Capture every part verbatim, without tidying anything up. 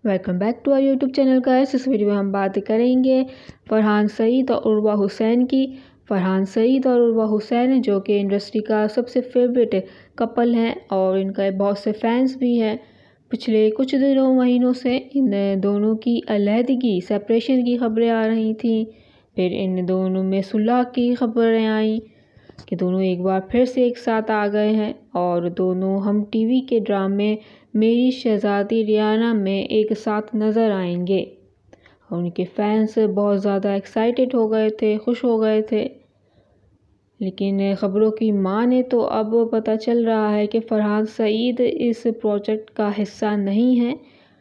Welcome back to our YouTube channel guys. इस video में हम बात करेंगे फरहान सईद और उर्वा हुसैन की। फरहान सईद और उर्वा हुसैन जो कि इंडस्ट्री का सबसे फेवरेट कपल हैं और इनका बहुत से फैंस भी हैं। पिछले कुछ दिनों महीनों से इन दोनों की अलहदगी सेपरेशन की खबरें आ रही थी। फिर इन दोनों में सुलह की खबरें आई कि दोनों एक बार फिर से एक साथ आ गए हैं और दोनों हम टीवी के ड्रामे मेरी शहज़ादी रियाना में एक साथ नज़र आएंगे। उनके फैंस बहुत ज़्यादा एक्साइटेड हो गए थे, खुश हो गए थे। लेकिन ख़बरों की माने तो अब पता चल रहा है कि फरहान सईद इस प्रोजेक्ट का हिस्सा नहीं है।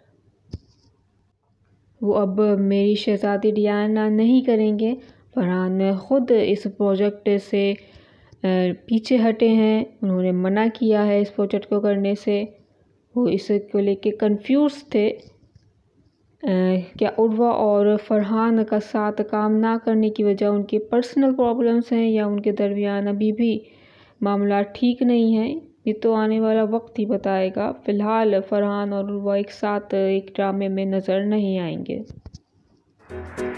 वो अब मेरी शहज़ादी रियाना नहीं करेंगे। फरहान ख़ुद इस प्रोजेक्ट से पीछे हटे हैं। उन्होंने मना किया है इस प्रोजेक्ट को करने से। वो इसको लेके कंफ्यूज थे। क्या उर्वा और फरहान का साथ काम ना करने की वजह उनकी पर्सनल प्रॉब्लम्स हैं या उनके दरमियान अभी भी मामला ठीक नहीं है, ये तो आने वाला वक्त ही बताएगा। फ़िलहाल फरहान और उर्वा एक साथ एक ड्रामे में नज़र नहीं आएंगे।